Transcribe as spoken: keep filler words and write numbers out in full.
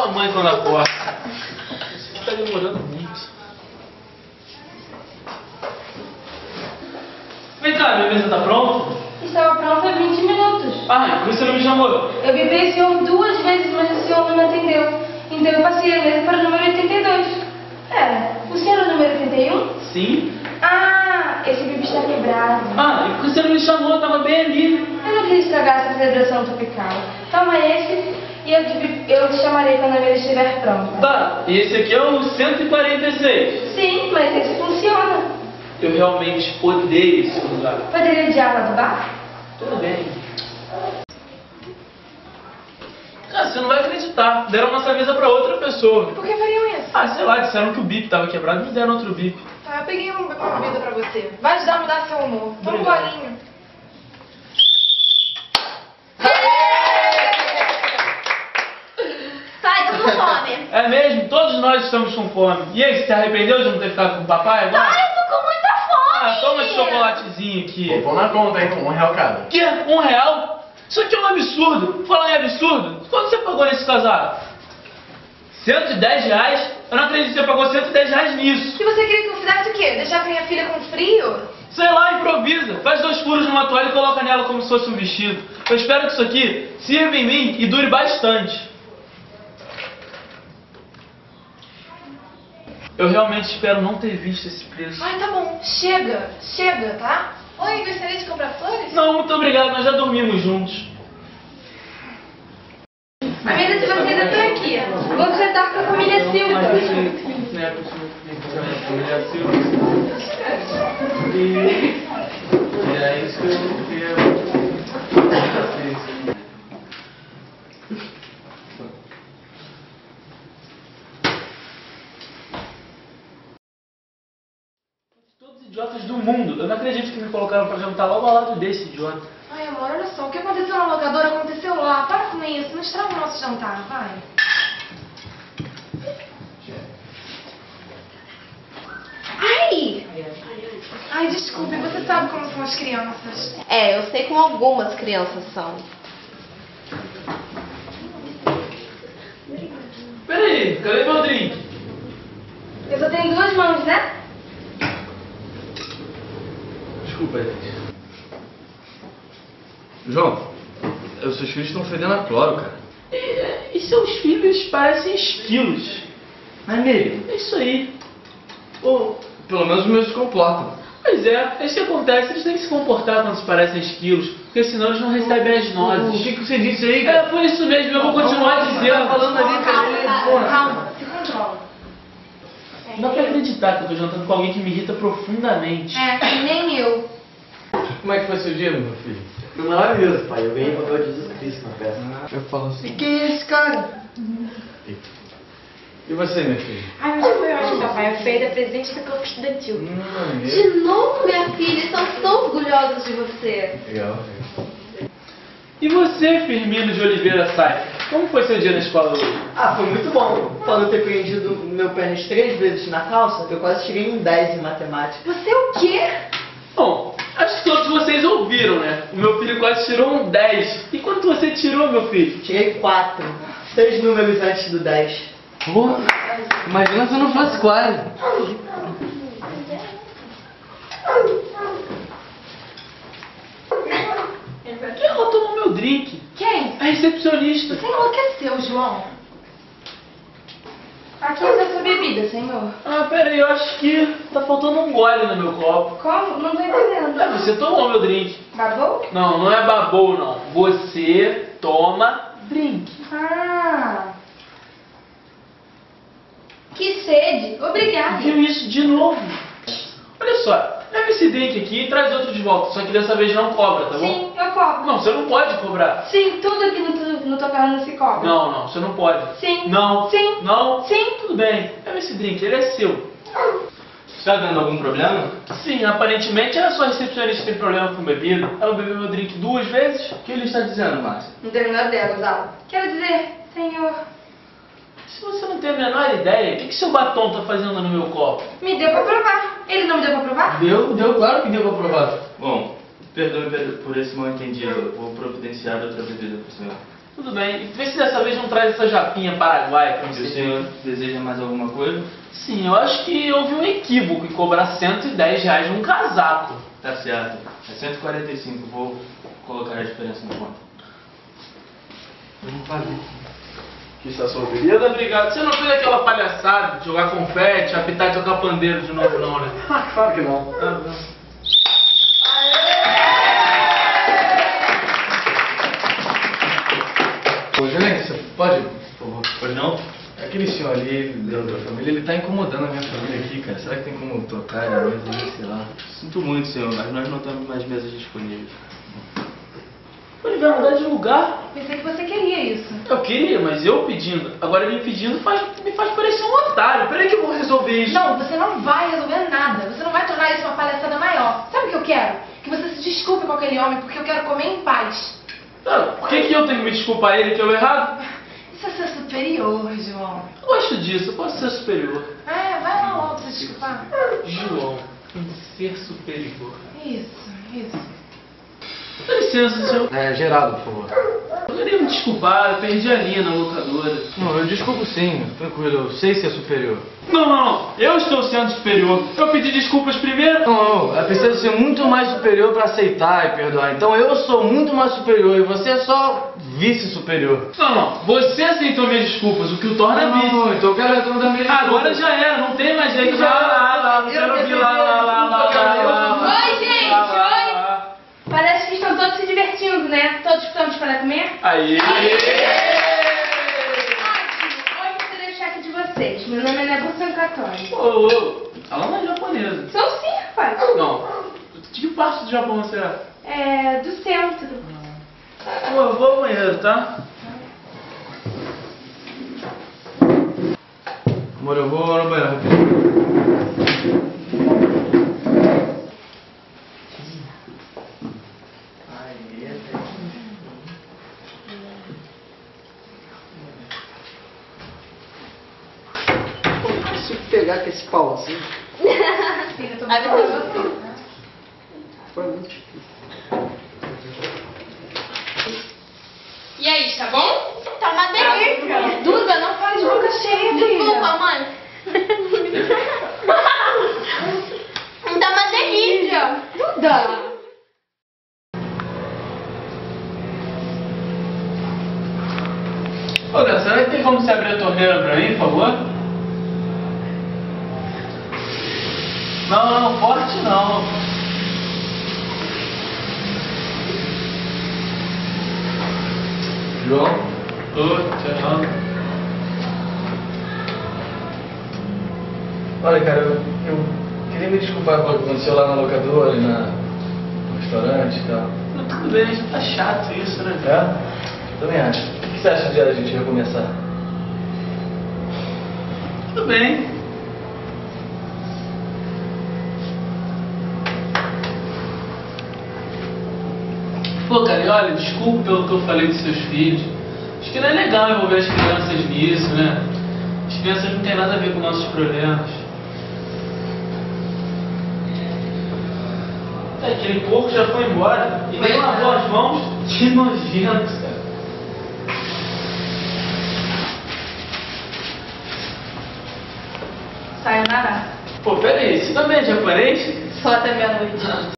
mãe quando acorda. Isso aqui tá demorando muito. Vem cá, minha mesa tá pronta? Estava pronta há vinte minutos. Ah, por isso você não me chamou? Eu vibrei o senhor duas vezes, mas o senhor não me atendeu. Então eu passei a mesa para o número oitenta e dois. É, o senhor é o número oitenta e um? Sim. Ah, esse bebê está quebrado. Ah, e por que você não me chamou? Eu tava bem ali. Eu não quis estragar essa celebração tropical. Toma esse e eu te, eu te chamarei quando a mesa estiver pronta. Tá, e esse aqui é o cento e quarenta e seis. Sim, mas esse funciona. Eu realmente odeio esse lugar. Poderia odiar lá do bar? Tudo bem. Cara, você não vai acreditar. Deram nossa mesa pra outra pessoa. Por que fariam isso? Ah, sei lá, disseram que o bip tava quebrado e me deram outro bip. Tá, eu peguei um- uma bebida pra você. Vai ajudar a mudar seu humor. Toma um Obrigado. golinho. Sai, tô com fome. É mesmo? Todos nós estamos com fome. E aí, você se arrependeu de não ter ficado com o papai agora? Ai, eu tô com muita fome. Ah, toma esse chocolatezinho aqui. Pô, na conta, hein? Um real cada. Que? Um real? Isso aqui é um absurdo. Falar em absurdo, quanto você pagou nesse casaco? cento e dez reais? Eu não acredito que você pagou cento e dez reais nisso. E você queria que eu fizesse o quê? Deixar minha filha com frio? Sei lá, improvisa. Faz dois furos numa toalha e coloca nela como se fosse um vestido. Eu espero que isso aqui sirva em mim e dure bastante. Eu realmente espero não ter visto esse preço. Ai, tá bom. Chega. Chega, tá? Oi, gostaria de comprar flores? Não, muito obrigado, nós já dormimos juntos. A mesa de vocês é por aqui. Vou sentar com a família Silva. Né, a família Silva. E é isso que eu queria. Todos os idiotas do mundo. Eu não acredito que me colocaram pra jantar logo ao lado desse idiota. Ai, amor, olha só. O que aconteceu na locadora aconteceu lá. Para com isso. Não estraga o nosso jantar, vai. Ai! Ai, desculpe. Você sabe como são as crianças. É, eu sei como algumas crianças são. Peraí, cadê meu drink? Eu só tenho duas mãos, né? Desculpa, gente. João, os seus filhos estão fedendo a cloro, cara. E, e seus filhos parecem esquilos. Não é mesmo? É isso aí. Ô, Pelo menos os meus se comportam. pois é, é isso que acontece. Eles têm que se comportar quando se parecem esquilos, porque senão eles não recebem as O nozes. que, que você disse aí, É cara? por isso mesmo, eu vou continuar dizendo. falando ali, cara. Calma, calma. Se controla. Não dá pra acreditar que eu tô jantando com alguém que me irrita profundamente. É, nem eu. Como é que foi seu dia, meu filho? Foi maravilhoso, pai. Eu ganhei o papel de Jesus Cristo na peça. Eu falo assim. E quem é esse cara? E você, meu filho? Ai, mas foi ótimo, papai. A Feira é presente do campo estudantil. Hum, maneiro. De novo, minha filha, estão tão orgulhosos de você. Legal. E você, Firmino de Oliveira Sai? Como foi seu dia na escola hoje? Ah, foi muito bom. Quando eu ter prendido meu pênis três vezes na calça, eu quase tirei um dez em matemática. Você o quê? Bom, acho que todos vocês ouviram, né? O meu filho quase tirou um dez. E quanto você tirou, meu filho? Tirei quatro. Seis números antes do dez. Pô, imagina se eu não fosse quase. Quem ela tomou meu drink? Quem? A recepcionista. Você enlouqueceu, João. Aqui está sua bebida, senhor. Ah, pera aí, eu acho que tá faltando um gole no meu copo. Como? Não tô entendendo. Ah, você tomou meu drink. Babou? Não, não é babou, não. Você toma drink. Ah. Que sede. Obrigada. Viu isso de novo? Olha só, leva esse drink aqui e traz outro de volta. Só que dessa vez não cobra, tá bom? Sim, eu cobro. Não, você não pode cobrar. Sim, tudo aqui no, no Tocando se cobra. Não, não, você não pode. Sim. Não. Sim. Não. Sim. Tudo bem, leva esse drink, ele é seu. Tá dando algum problema? Sim, aparentemente a sua recepcionista tem problema com bebida. Ela bebeu meu drink duas vezes. O que ele está dizendo, Márcia? Não tem a menor ideia, Gonzalo. Quero dizer, senhor, Se você não tem a menor ideia, o que, que seu batom tá fazendo no meu copo? me deu pra provar. Ele não me deu pra provar? Deu, deu, claro que deu pra provar. Bom, perdoe por esse mal entendido. Vou providenciar outra bebida para o senhor. Tudo bem. Vê se dessa vez não traz essa japinha paraguaia pra você. O senhor deseja mais alguma coisa? Sim, eu acho que houve um equívoco em cobrar cento e dez reais num casaco. Tá certo. É cento e quarenta e cinco. Vou colocar a diferença na conta. Vamos fazer. Que está solteira, obrigado. Você não fez aquela palhaçada de jogar confete, apitar e tocar pandeiro de novo, não, né? Ah, claro que não. Ah, não. Ô, gerente, você pode, por favor? Pois não? Aquele senhor ali da, da família, ele tá incomodando a minha família aqui, cara. Será que tem como trocar a mesa aí, sei lá? Sinto muito, senhor, mas nós não temos mais mesas disponíveis. Ele vai mudar de lugar? Pensei que você queria isso. Eu queria, mas eu pedindo. Agora ele me pedindo faz, me faz parecer um otário. Peraí que eu vou resolver isso. Não, você não vai resolver nada. Você não vai tornar isso uma palhaçada maior. Sabe o que eu quero? Que você se desculpe com aquele homem, porque eu quero comer em paz. Ah, por que, que eu tenho que me desculpar a ele que eu errado? Isso é ser superior, João. Eu gosto disso, eu posso ser superior. É, vai lá logo se desculpar. João, um ser superior. Isso, isso. Dá licença, senhor. É, Geraldo, por favor. Eu queria me desculpar, eu perdi a linha na locadora. Não, eu desculpo sim, tranquilo, eu sei ser superior. Não, não, não. Eu estou sendo superior. Eu pedi desculpas primeiro. Não, não, é preciso ser muito mais superior pra aceitar e perdoar. Então eu sou muito mais superior e você é só vice-superior. Não, não. Você aceitou minhas desculpas, o que o torna Não, vice. não, então eu quero retornar minha Agora já era, não tem mais jeito. Lá, lá, lá, não quero ouvir lá, lá, lá, lá, lá. Oi, gente, oi. Parece que estão todos se divertindo, né? Todos prontos para comer? Aí. Ótimo! Hoje eu serei o chefe de vocês. Meu nome é Nebu Sankatori. Ô, ô, fala mais japonesa. Sou sim, rapaz. Não. De que parte do Japão você é? É, do centro. Pô, eu vou ao banheiro, tá? Amor, eu vou no banheiro rapidinho. Se pegar com esse pauzinho, Filha, tô muito você. foi muito difícil. E aí, tá bom? Tá uma delícia. Duda, não fale de boca cheia, Desculpa, filha. mãe. Tá uma delícia. Duda. Ô, Deus, será que tem como você abrir a torneira pra mim, por favor? Não, não, forte não. João? Tô, te errando. Olha, cara, eu, eu queria me desculpar pelo que aconteceu lá na locadora e na, no restaurante e tal. Não, tudo bem, já tá chato isso, né? É? Também acho. O que você acha de a gente recomeçar? Tudo bem. Pô, cara, e olha, desculpa pelo que eu falei dos seus filhos. Acho que não é legal envolver as crianças nisso, né? As crianças não têm nada a ver com nossos problemas. É, aquele porco já foi embora e nem lavou as mãos. Que nojento, cara. Sayonara. Pô, pera aí, você também é japonês? Só até meia-noite.